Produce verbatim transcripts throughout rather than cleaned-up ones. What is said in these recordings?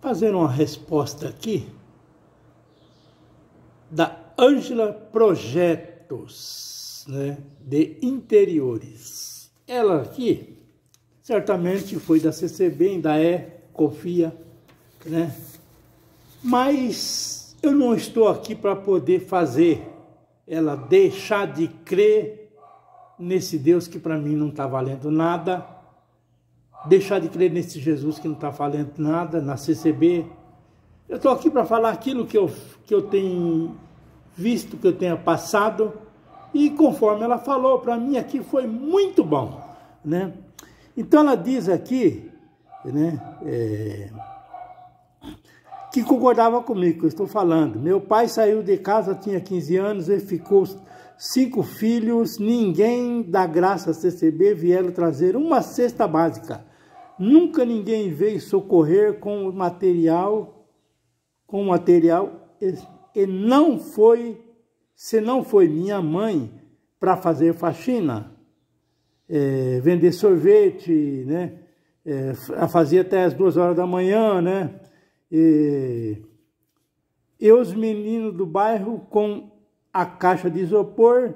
fazer uma resposta aqui da Ângela Projetos, né, de Interiores. Ela aqui, certamente foi da C C B, ainda é, confia, né? Mas eu não estou aqui para poder fazer ela deixar de crer nesse Deus que para mim não está valendo nada, deixar de crer nesse Jesus que não está valendo nada, na C C B. Eu estou aqui para falar aquilo que eu, que eu tenho visto, que eu tenha passado, e conforme ela falou, para mim aqui foi muito bom, né? Então ela diz aqui, né, é, que concordava comigo, que eu estou falando. Meu pai saiu de casa, tinha quinze anos, e ficou cinco filhos, ninguém da Graça C C B vieram trazer uma cesta básica. Nunca ninguém veio socorrer com o material, com o material, e, e não foi, se não foi minha mãe para fazer faxina, é, vender sorvete, né? É, fazia até as duas horas da manhã, né? E, e os meninos do bairro com a caixa de isopor,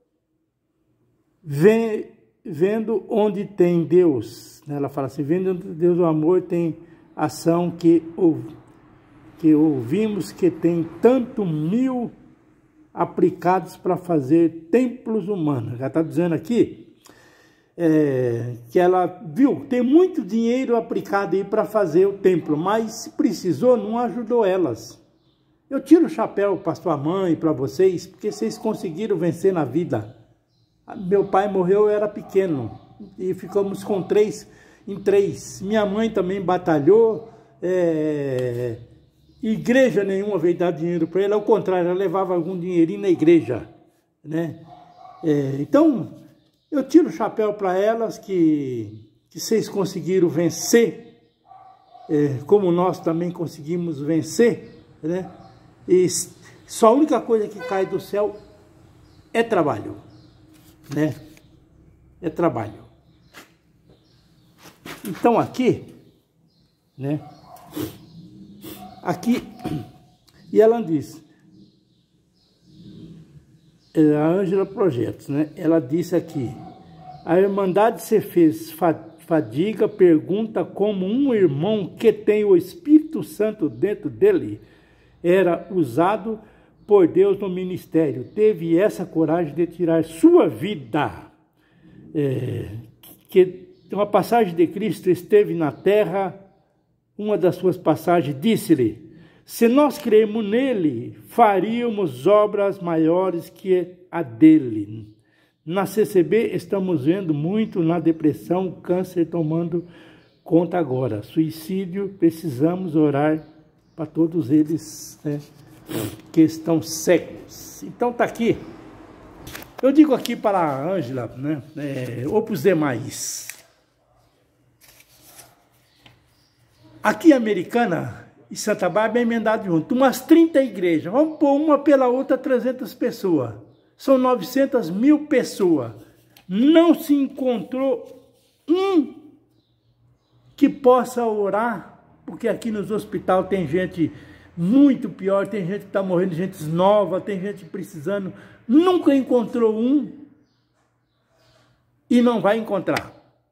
vem, vendo onde tem Deus. Ela fala assim, vendo onde Deus o amor tem ação que, que ouvimos que tem tanto mil aplicados para fazer templos humanos. Ela está dizendo aqui É, que ela viu, tem muito dinheiro aplicado aí para fazer o templo, mas se precisou, não ajudou elas. Eu tiro o chapéu para sua mãe e para vocês, porque vocês conseguiram vencer na vida. Meu pai morreu, eu era pequeno, e ficamos com três, em três. Minha mãe também batalhou, é, igreja nenhuma veio dar dinheiro para ela, ao contrário, ela levava algum dinheirinho na igreja, né? É, então... eu tiro o chapéu para elas que, que vocês conseguiram vencer, é, como nós também conseguimos vencer, né? E só a única coisa que cai do céu é trabalho, né? É trabalho. Então aqui, né? Aqui, e ela diz... a Ângela Projetos, né? Ela disse aqui, a Irmandade se fez fadiga, pergunta como um irmão que tem o Espírito Santo dentro dele era usado por Deus no ministério, teve essa coragem de tirar sua vida, é, que uma passagem de Cristo esteve na terra, uma das suas passagens disse-lhe, se nós cremos nele, faríamos obras maiores que a dele. Na C C B estamos vendo muito na depressão, câncer tomando conta agora. Suicídio, precisamos orar para todos eles, né, que estão cegos. Então está aqui. Eu digo aqui para a Ângela, né, é, ou para os demais. Aqui Americana e Santa Bárbara é emendado junto, umas trinta igrejas, vamos pôr uma pela outra trezentas pessoas, são novecentas mil pessoas, não se encontrou um que possa orar, porque aqui nos hospitais tem gente muito pior, tem gente que está morrendo, gente nova, tem gente precisando, nunca encontrou um e não vai encontrar.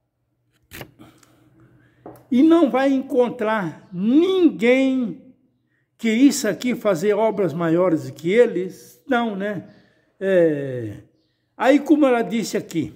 E não vai encontrar ninguém que isso aqui fazer obras maiores que eles, não, né? É... Aí, como ela disse aqui,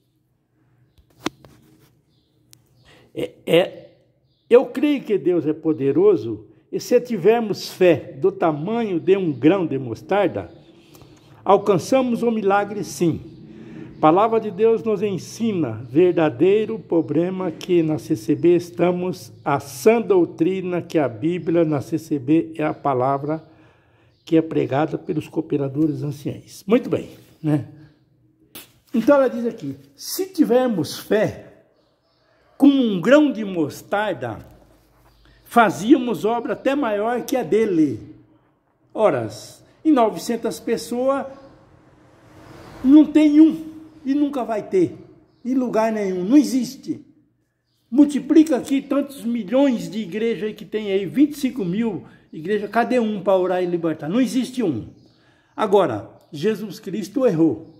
é, é, eu creio que Deus é poderoso, e se tivermos fé do tamanho de um grão de mostarda, alcançamos o milagre sim. A palavra de Deus nos ensina verdadeiro problema que na C C B estamos, a sã doutrina que a Bíblia na C C B é a palavra que é pregada pelos cooperadores anciães. Muito bem, né? Então ela diz aqui, se tivermos fé, como um grão de mostarda, fazíamos obra até maior que a dele. Ora, em novecentas pessoas, não tem um. E nunca vai ter, em lugar nenhum, não existe. Multiplica aqui tantos milhões de igrejas aí que tem aí, vinte e cinco mil igrejas, cadê um para orar e libertar? Não existe um. Agora, Jesus Cristo errou.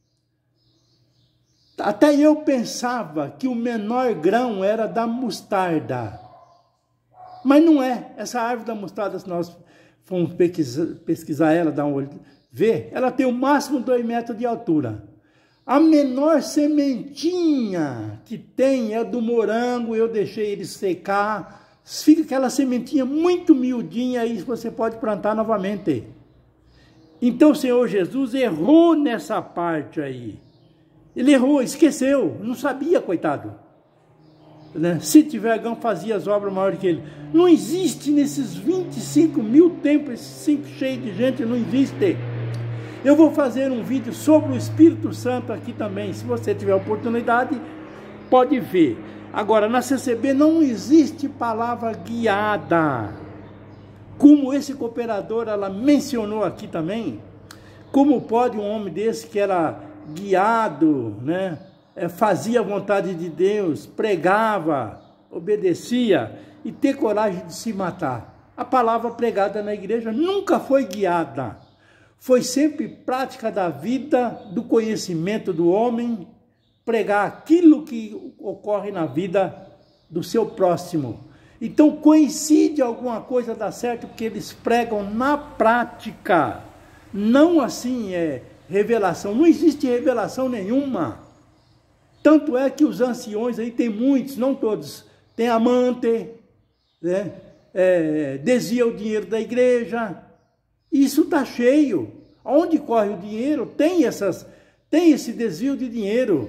Até eu pensava que o menor grão era da mostarda. Mas não é. Essa árvore da mostarda, se nós formos pesquisar, pesquisar ela, dar um olho, ver, ela tem o máximo dois metros de altura. A menor sementinha que tem é do morango, eu deixei ele secar. Fica aquela sementinha muito miudinha, aí você pode plantar novamente. Então o Senhor Jesus errou nessa parte aí. Ele errou, esqueceu, não sabia, coitado. Né? Se tiver gão, fazia as obras maiores que ele. Não existe nesses vinte e cinco mil templos, esses cinco cheios de gente, não existe. Eu vou fazer um vídeo sobre o Espírito Santo aqui também. Se você tiver oportunidade, pode ver. Agora, na C C B não existe palavra guiada. Como esse cooperador, ela mencionou aqui também, como pode um homem desse que era guiado, né, fazia a vontade de Deus, pregava, obedecia e ter coragem de se matar? A palavra pregada na igreja nunca foi guiada. Foi sempre prática da vida, do conhecimento do homem, pregar aquilo que ocorre na vida do seu próximo. Então coincide alguma coisa dar certo, porque eles pregam na prática, não assim é revelação. Não existe revelação nenhuma. Tanto é que os anciões aí, tem muitos, não todos, tem amante, né? É, desvia o dinheiro da igreja. Isso está cheio. Onde corre o dinheiro, tem, essas, tem esse desvio de dinheiro.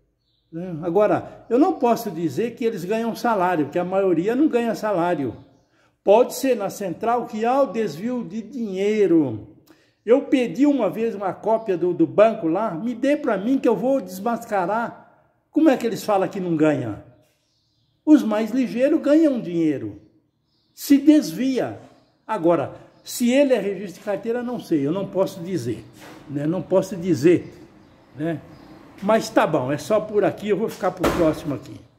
Agora, eu não posso dizer que eles ganham salário, porque a maioria não ganha salário. Pode ser na central que há o desvio de dinheiro. Eu pedi uma vez uma cópia do, do banco lá, me dê para mim que eu vou desmascarar. Como é que eles falam que não ganha? Os mais ligeiros ganham dinheiro. Se desvia. Agora, se ele é registro de carteira, não sei, eu não posso dizer, né? Não posso dizer, né? Mas tá bom, é só por aqui, eu vou ficar pro próximo aqui.